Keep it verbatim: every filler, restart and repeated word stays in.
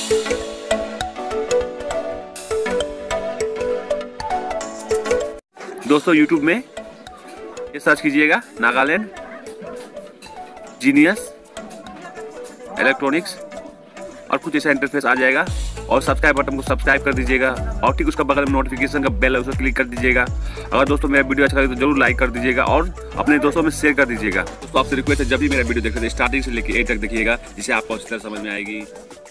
दोस्तों यूट्यूब में ये सर्च कीजिएगा नागालैंड जीनियस इलेक्ट्रॉनिक्स और कुछ ऐसा इंटरफेस आ जाएगा। और सब्सक्राइब बटन को सब्सक्राइब कर दीजिएगा और ठीक उसका बगल में नोटिफिकेशन का बेल है उसको क्लिक कर दीजिएगा। अगर दोस्तों मेरा वीडियो अच्छा लगे तो जरूर लाइक कर दीजिएगा और अपने दोस्तों में शेयर कर दीजिएगा। दोस्तों आपसे रिक्वेस्ट है जब भी मेरा वीडियो देखते हैं स्टार्टिंग से लेकर एंड तक देखिएगा जिससे आपको अच्छी तरह समझ में आएगी।